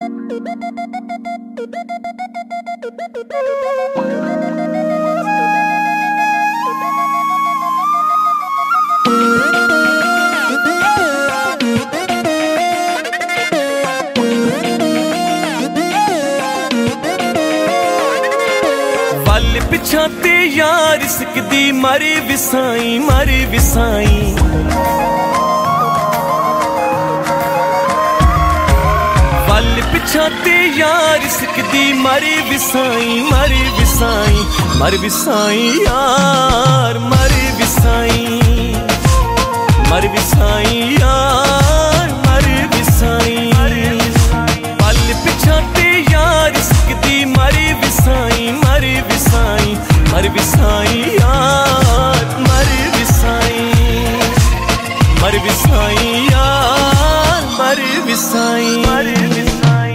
वल पिछाते यार सिकदी मारी विसाई मारी विसाई। वल पिछाते यार सिकदी मारी विसाई मारी विसाई मर विसाई यार मर विसाई मर विसाई यार मर विसाई। वल पिछाते यार सिकदी मारी विसाई मारी विसाई मर विसाई यार मर विसाई मर विसाई यार मर विसाई मर विसाई।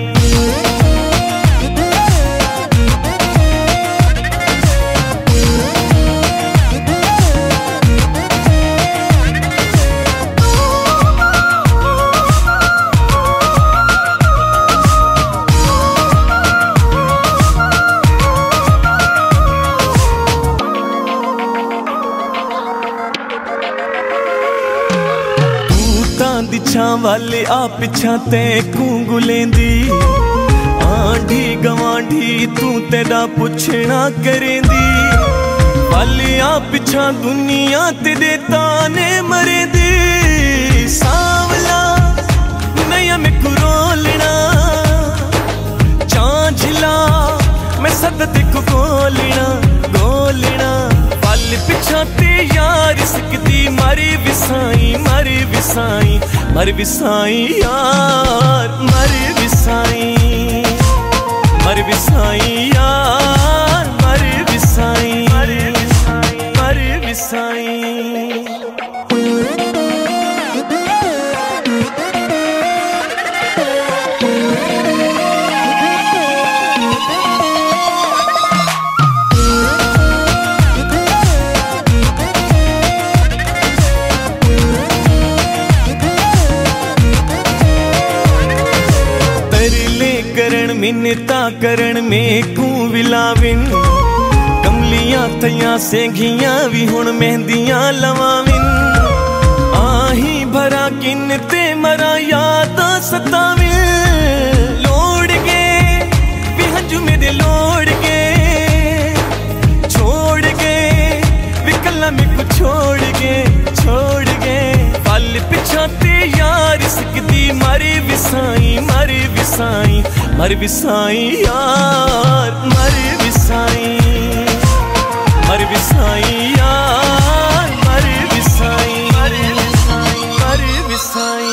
दिछा वाले आ पिछा ते घूंगुलेंदी आंधी गवांढी तू तेरा पुछना करेंदी। वाले आ पिछा दुनिया तेरे ताने मरेंदी। सावला नया में कुरोलना चांझला मैं सदते को गोलना गोलना। वल पिछा ते यार सिकदी मारी विसाई मारी विसाई मर विसाई यार मर विसाई मर विसाई यार मर विसाई मर विसाई मर विसाई। मिन्नता करण में कू विलाविन कमलियां थया सेंघियां भी हुण मेहंदियां लवाविन। आही भरा किन ते मरा याद सताविन। लोड़ के भी हंजू मेरे लोड़ के छोड़ के विकला में को छोड़ के वल पिछाते यार सिकदी मारी विसाई मारी विसाई मर विसाई यार मर विसाई मर विसाई यार मर विसाई मर विसाई मर विसाई।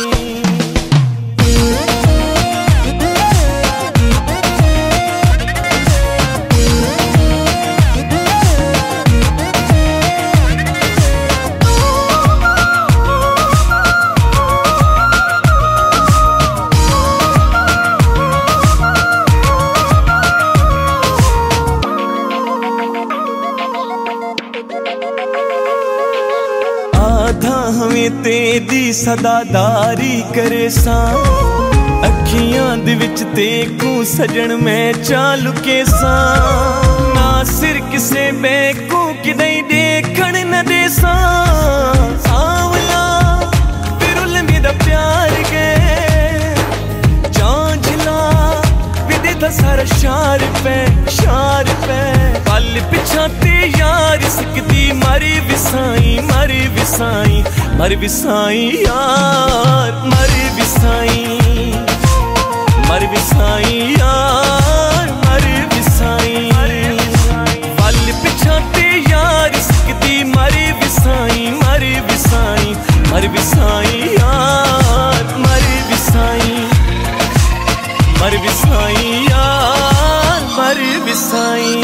आधा हमें तेरी सदादारी करे सा अखियां दे विच ते को सजन मैं चालू के सा। ना सिर किसे बैकू किदई देखण न दे सा। सावला बिरुल मेरा प्यार के चांझला विदे दा सारा शार पे वल पिछाते यार सिकदी मारी विसाई मारी विसाई मर विसाई यार मर विसाई मर विसाई यार मर विसाई। वल पिछाते यार सिकदी मारी विसाई मारी विसाई मर विसाई यार मर विसाई मर विसाई यार मर विसाई।